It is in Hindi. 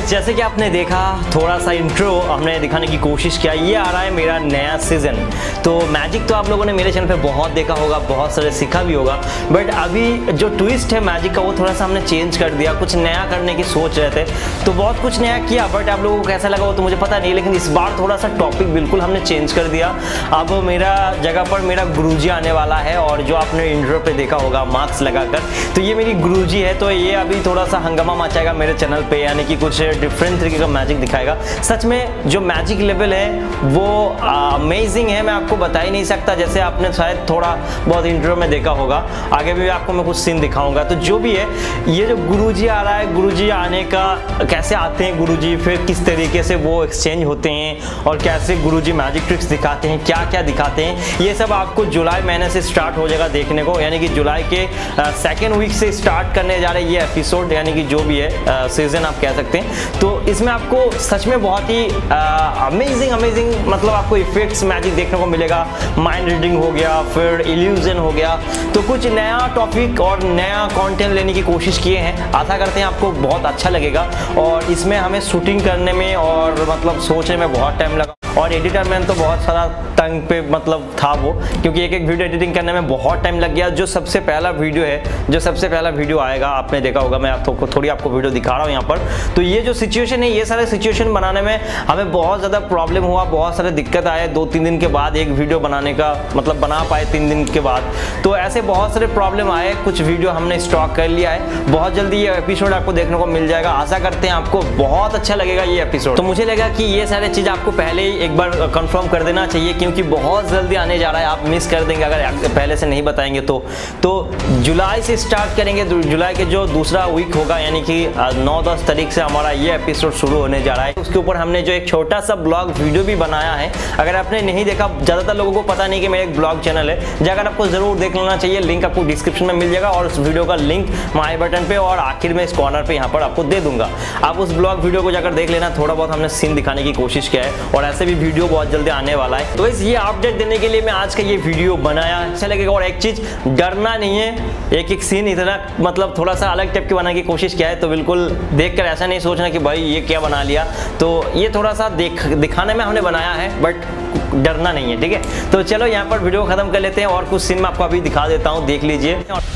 गाइस, जैसे कि आपने देखा थोड़ा सा इंट्रो हमने दिखाने की कोशिश किया। ये आ रहा है मेरा नया सीजन। तो मैजिक तो आप लोगों ने मेरे चैनल पे बहुत देखा होगा, बहुत सारे सीखा भी होगा, बट अभी जो ट्विस्ट है मैजिक का वो थोड़ा सा हमने चेंज कर दिया। कुछ नया करने की सोच रहे थे तो बहुत कुछ नया किया, बट आप लोगों को कैसा लगा वो तो मुझे पता नहीं, लेकिन इस बार थोड़ा सा टॉपिक बिल्कुल हमने चेंज कर दिया। अब मेरा जगह पर मेरा गुरुजी आने वाला है, और जो आपने इंट्रो पे देखा होगा मास्क लगाकर, तो ये मेरी गुरुजी है। तो ये अभी थोड़ा सा हंगामा मचाएगा मेरे चैनल पे, यानी कि कुछ डिफरेंट तरीके का मैजिक दिखाएगा। सच में जो मैजिक लेवल है वो अमेजिंग है, मैं आपको बता ही नहीं सकता। जैसे आपने शायद थोड़ा बहुत इंट्रो में देखा होगा, आगे भी आपको मैं कुछ सीन दिखाऊंगा। तो जो भी है, ये जो गुरुजी आ रहा है, गुरुजी आने का कैसे आते हैं गुरुजी, फिर किस तरीके से वो एक्सचेंज होते हैं, और कैसे गुरुजी मैजिक ट्रिक्स दिखाते हैं, क्या क्या दिखाते हैं, ये सब आपको जुलाई महीने से स्टार्ट हो जाएगा देखने को। यानी कि जुलाई के सेकेंड वीक से स्टार्ट करने जा रहे हैं ये एपिसोड, यानी कि जो भी है सीजन आप कह सकते हैं। तो इसमें आपको सच में बहुत ही अमेजिंग मतलब आपको इफेक्ट्स मैजिक देखने को मिलेगा। माइंड रीडिंग हो गया, फिर इल्यूजन हो गया, तो कुछ नया टॉपिक और नया कंटेंट लेने की कोशिश किए हैं। आशा करते हैं आपको बहुत अच्छा लगेगा। और इसमें हमें शूटिंग करने में और मतलब सोचने में बहुत टाइम लगा, और एडिटर में तो बहुत सारा तंग पे मतलब था वो, क्योंकि एक वीडियो एडिटिंग करने में बहुत टाइम लग गया। जो सबसे पहला वीडियो है, जो सबसे पहला वीडियो आएगा आपने देखा होगा, मैं आपको थोड़ी आपको वीडियो दिखा रहा हूँ यहाँ पर। तो ये जो सिचुएशन है, ये सारे सिचुएशन बनाने में हमें बहुत ज़्यादा प्रॉब्लम हुआ, बहुत सारे दिक्कत आए। 2-3 दिन के बाद एक वीडियो बनाने का मतलब बना पाए 3 दिन के बाद, तो ऐसे बहुत सारे प्रॉब्लम आए। कुछ वीडियो हमने स्टॉक कर लिया है, बहुत जल्दी ये एपिसोड आपको देखने को मिल जाएगा। आशा करते हैं आपको बहुत अच्छा लगेगा ये एपिसोड। तो मुझे लगा कि ये सारी चीज़ आपको पहले ही एक बार कंफर्म कर देना चाहिए, क्योंकि बहुत जल्दी आने जा रहा है, आप मिस कर देंगे अगर पहले से नहीं बताएंगे तो जुलाई से स्टार्ट करेंगे। जुलाई के जो दूसरा वीक होगा, यानी कि 9-10 तारीख से हमारा ये एपिसोड शुरू होने जा रहा है। उसके ऊपर हमने जो एक छोटा सा ब्लॉग वीडियो भी बनाया है, अगर आपने नहीं देखा, ज़्यादातर लोगों को पता नहीं कि मेरा एक ब्लॉग चैनल है, जाकर आपको जरूर देख लेना चाहिए। लिंक आपको डिस्क्रिप्शन में मिल जाएगा, और उस वीडियो का लिंक आई बटन पे और आखिर में इस कॉर्नर पे यहाँ पर आपको दे दूंगा। आप उस ब्लॉग वीडियो को जाकर देख लेना। थोड़ा बहुत हमने सीन दिखाने की कोशिश किया है, और ऐसे भी वीडियो बहुत जल्दी आने वाला है। तो इस ये अपडेट देने के लिए मैं आज का ये वीडियो बनाया। अच्छा लगेगा। और एक चीज, डरना नहीं है। एक सीन इतना मतलब थोड़ा सा अलग टाइप के बनाने की कोशिश किया है, तो बिल्कुल देखकर ऐसा नहीं सोचना कि भाई ये क्या बना लिया। तो ये थोड़ा सा दिखाने में हमने बनाया है, बट डरना नहीं है, ठीक है। तो चलो यहाँ पर वीडियो खत्म कर लेते हैं, और कुछ सीन मैं आपको अभी दिखा देता हूँ, देख लीजिए।